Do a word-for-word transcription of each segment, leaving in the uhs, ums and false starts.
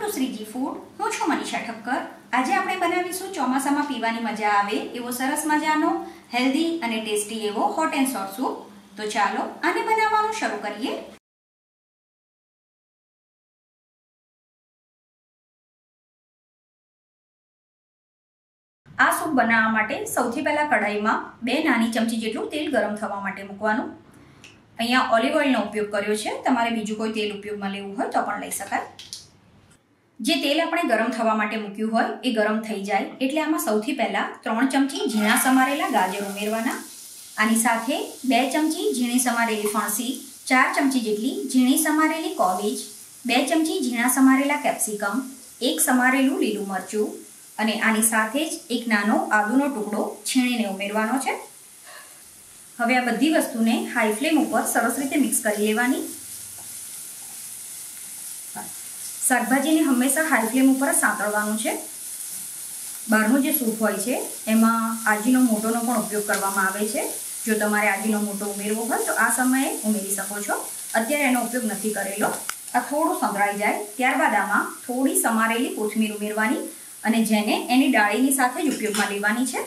Welcome to Shriji food. હું છું મનીષા ઠક્કર। આજે આપણે બનાવીશું ચોમાસામાં પીવાની મજા આવે એવો સરસ મજાનો હેલ્ધી અને ટેસ્ટી એવો હોટ એન્ડ સોર સૂપ। તો ચાલો આને બનાવવાનું શરૂ કરીએ। આ સૂપ બનાવવા માટે સૌથી પહેલા કઢાઈમાં બે નાની ચમચી જેટલું તેલ ગરમ થવા માટે મૂકવાનું। અહીંયા ઓલિવ ઓઇલનો ઉપયોગ કર્યો છે, તમારે બીજું કોઈ તેલ ઉપયોગમાં લેવું હોય તો પણ લઈ શકાય। જે તેલ આપણે ગરમ થવા માટે મૂક્યું હોય એ ગરમ થઈ જાય એટલે આમાં સૌથી પહેલા ત્રણ ચમચી ઝીણા સમારેલા ગાજર ઉમેરવાના। આની સાથે બે ચમચી ઝીણી સમારેલી ફણસી, ચાર ચમચી જેટલી ઝીણી સમારેલી કોબીજ, બે ચમચી ઝીણા સમારેલા કેપ્સિકમ, એક સમારેલું લીલું મરચું અને આની સાથે જ એક નાનો આદુનો ટુકડો છીણીને ઉમેરવાનો છે। હવે આ બધી વસ્તુને હાઈ ફ્લેમ ઉપર સરસ રીતે મિક્સ કરી લેવાની। શાકભાજીને હંમેશા હાઈ ફ્લેમ ઉપર જ સાંતળવાનું છે। બહારનું જે સૂપ હોય છે એમાં આજીનો મોટોનો પણ ઉપયોગ કરવામાં આવે છે। જો તમારે આજીનો મોટો ઉમેરવો હોય તો આ સમયે ઉમેરી શકો છો, અત્યારે એનો ઉપયોગ નથી કરેલો। આ થોડું સંતળાઈ જાય ત્યારબાદ આમાં થોડી સમારેલી કોથમીર ઉમેરવાની અને જેને એની ડાળીની સાથે જ ઉપયોગમાં લેવાની છે।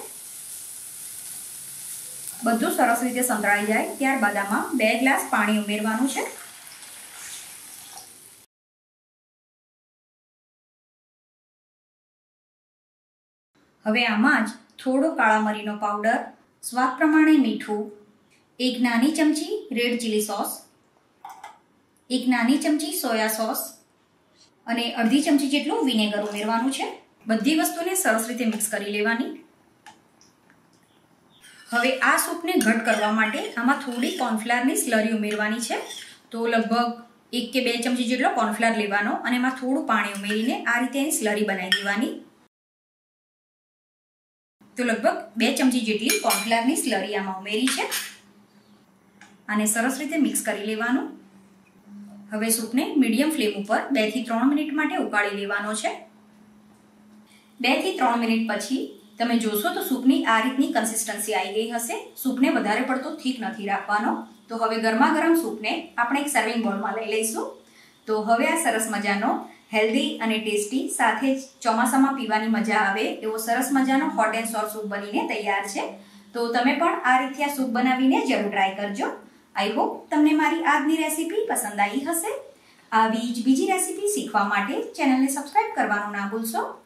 બધું સરસ રીતે સંતળાઈ જાય ત્યારબાદ આમાં બે ગ્લાસ પાણી ઉમેરવાનું છે। હવે આમાં જ થોડો કાળા મરીનો પાવડર, સ્વાદ પ્રમાણે મીઠું, એક નાની ચમચી રેડ ચીલી સોસ, એક નાની ચમચી સોયા સોસ અને અડધી ચમચી જેટલું વિનેગર ઉમેરવાનું છે। બધી વસ્તુને સરસ રીતે મિક્સ કરી લેવાની। હવે આ સૂપને ઘટ કરવા માટે આમાં થોડી કોર્નફ્લાવરની સ્લરી ઉમેરવાની છે। તો લગભગ એક કે બે ચમચી જેટલો કોર્નફ્લાવર લેવાનો અને એમાં થોડું પાણી ઉમેરીને આ રીતે એની સ્લરી બનાવી દેવાની। તો લગભગ બે ચમચી જેટલી કોર્નફ્લાવરની સ્લરી આમાં ઉમેરી છે। આને સરસ રીતે મિક્સ કરી લેવાનું। હવે સૂપને મીડિયમ ફ્લેમ ઉપર બે થી ત્રણ મિનિટ માટે ઉકાળી લેવાનો છે। બે થી ત્રણ મિનિટ પછી તમે જોશો તો સૂપની આ રીતની કન્સિસ્ટન્સી આવી ગઈ હશે। સૂપને વધારે પડતો થીક નથી રાખવાનો। તો હવે ગરમા ગરમ સૂપને આપણે એક સર્વિંગ બોલમાં લઈ લઈશું। તો હવે આ સરસ મજાનો હેલ્ધી અને ટેસ્ટી સાથે જ ચોમાસામાં પીવાની મજા આવે એવો સરસ મજાનો હોટ એન્ડ સોર સૂપ બનીને તૈયાર છે। તો તમે પણ આ રીતે આ સૂપ બનાવીને જરૂર ટ્રાય કરજો। આઈ હોપ તમને મારી આજની રેસીપી પસંદ આવી હશે। આવી જ બીજી રેસીપી શીખવા માટે ચેનલને સબસ્ક્રાઇબ કરવાનું ના ભૂલશો।